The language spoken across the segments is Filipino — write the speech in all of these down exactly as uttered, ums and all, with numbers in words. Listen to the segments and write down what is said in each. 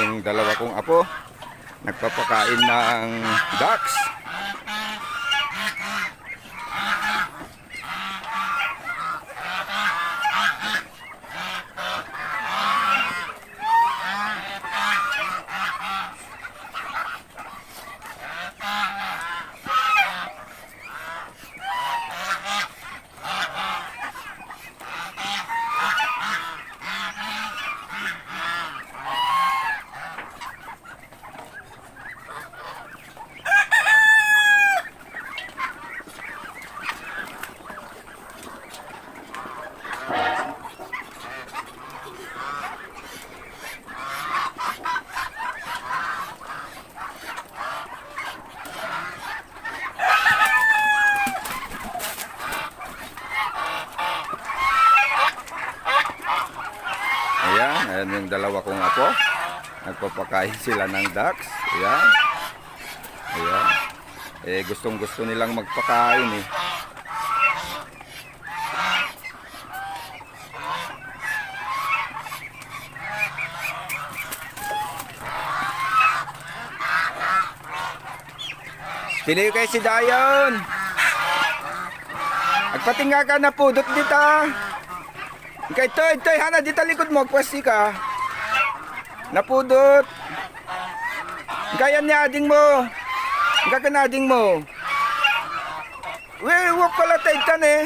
yung dalawa kong apo nagpapakain ng ducks. Ayan yung dalawa kong apo. Nagpapakain sila ng ducks. Ayan. Ayan. Eh gustong gusto nilang magpakain eh. Tinayo kayo si Dayon. Agpatinga ka na pudot dito. Kay Toy, Toy, hana dito likod mo, pwesti ka. Napudot. Kaya ni ading mo. Kaya na ading mo. Wey, wak pala taytan eh.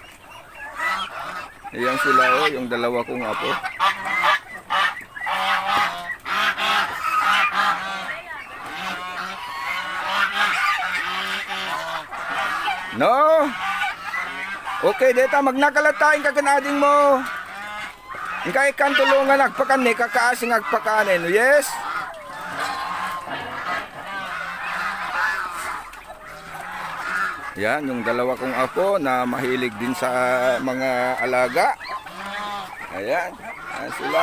Ayan sila oh, yung dalawa kong apo. No. Okay, deta magnakalatain ka kanading mo. Kaya kan tulungan agpakan ni kakaasing agpakanin. Yes. Yan yung dalawa kong apo na mahilig din sa mga alaga. Ayan, ayan sila.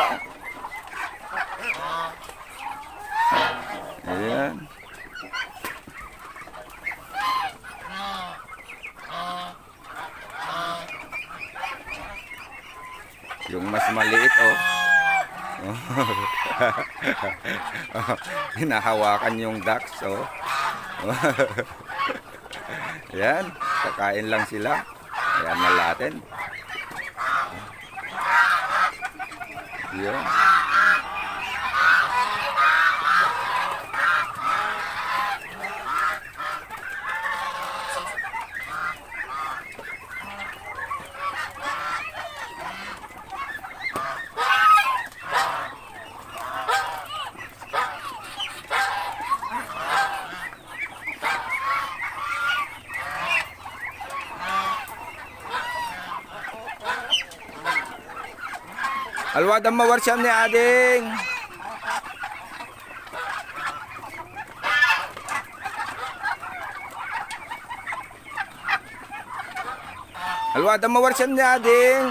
Ayan. Yung mas maliit oh. Hinahawakan yung ducks oh. Yan, kakain lang sila. Ayan na natin. Yan. Alwadang mawarsyan ni ading. Alwadang mawarsyan ni ading.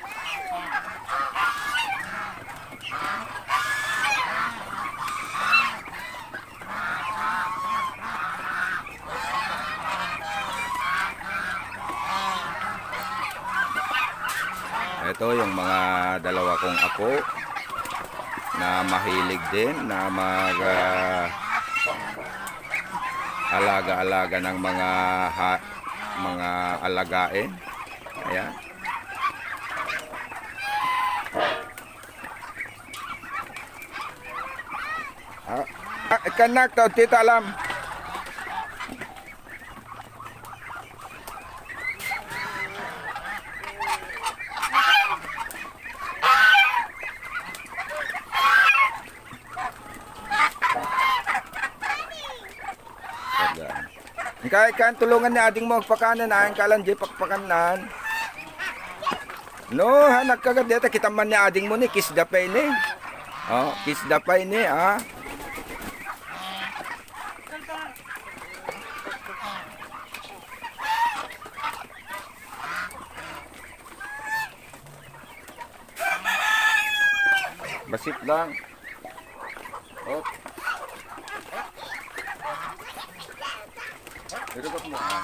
Ito yung mga dalawa kong apo na mahilig din na mag uh, alaga-alaga ng mga ha, mga alagain. Ayan. Ah, ah, kanak to tita alam. Kaya kan tulungan ni ading mo pakanan ang kalan di pakpakanan. No, hanak kagad dito kita man ni ading mo ni kiss the pay ni. Oh, kiss the pay ni ah. Basit lang. Oh. Irabot mo ah.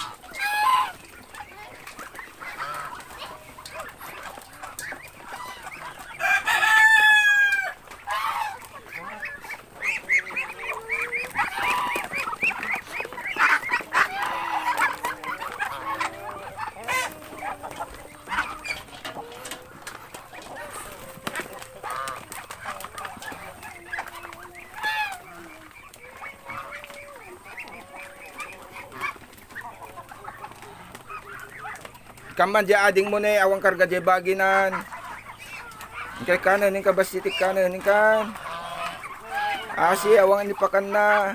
Kaman di ading mo na awang karga di baginan. Ingkay kanan, ingkay basitik kanan, ingkay. Asi awang inipakan na.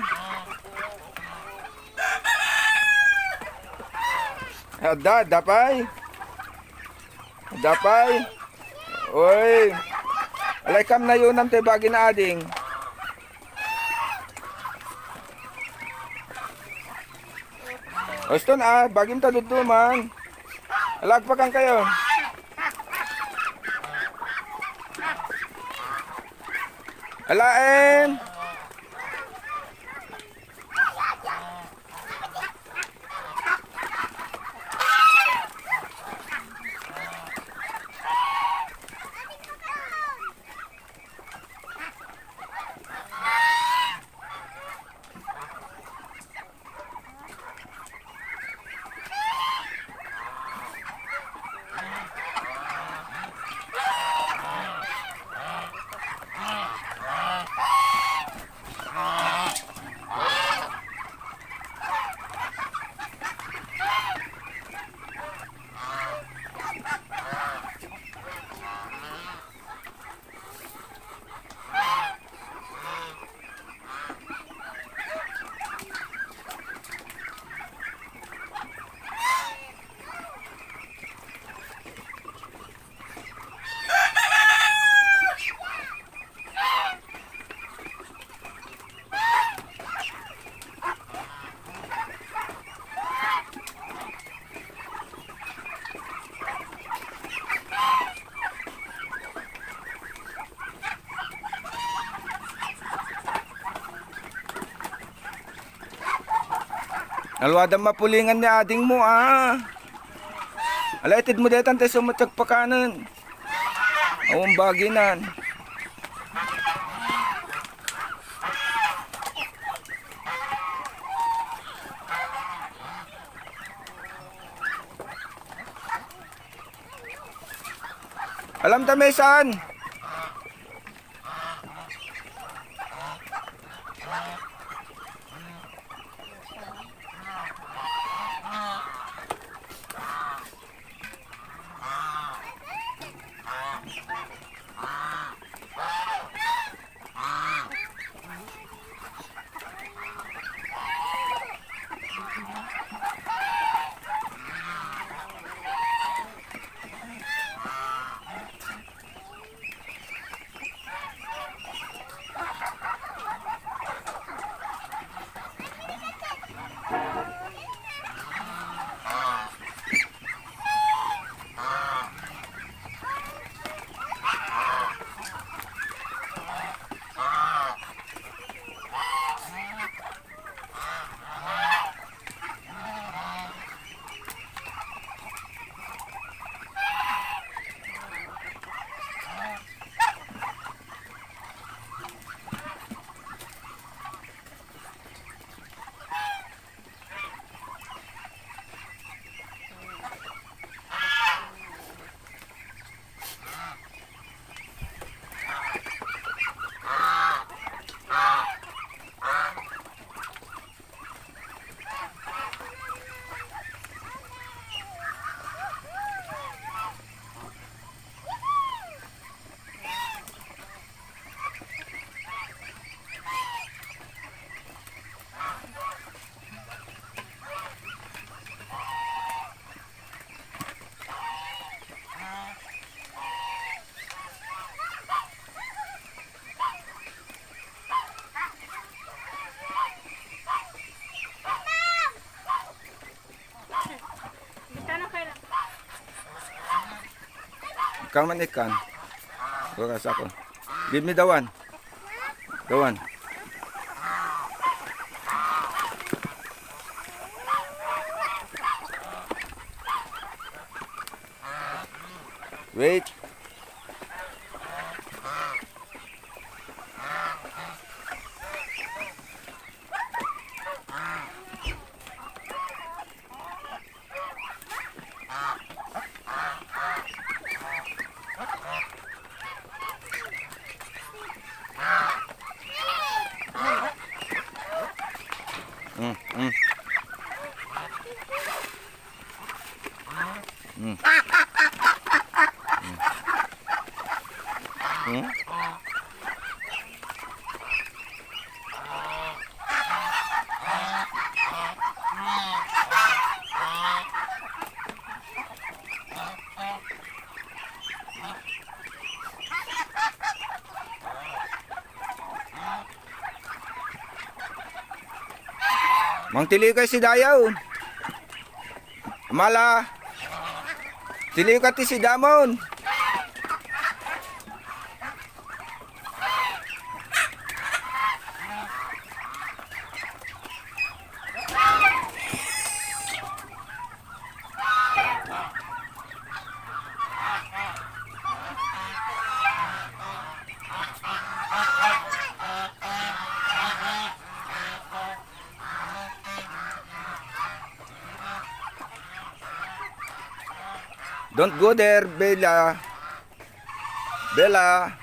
Ada, dapay. Dapay. Oy. Alay kam na yun te bagi na ading. Oston ah, bagim ta dito man. Alagpakan kayo. Alain. Alwadang mapulingan ni ading mo ah. Alaitid mo detan tayo sumatag pa kanan. Awang baginan. Alam ta mesan. Kang man ikan. Bukas ako. Give me the one. The one. Wait. Mm, mm. Mm. Mang tili kay si Dayaw. Mala. Tili ka ti si Damon. Don't go there, Bella. Bella.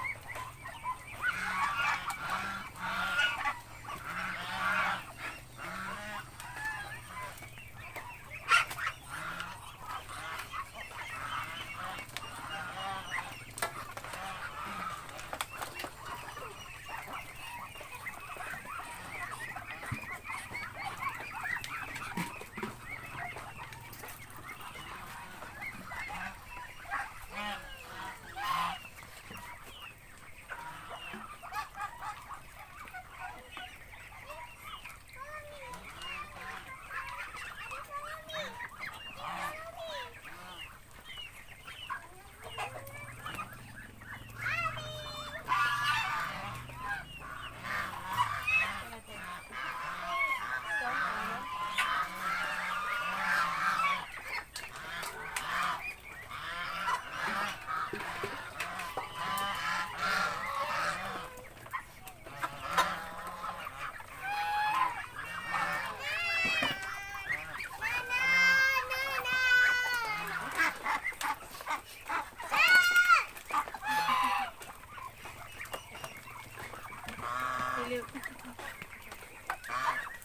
Hello.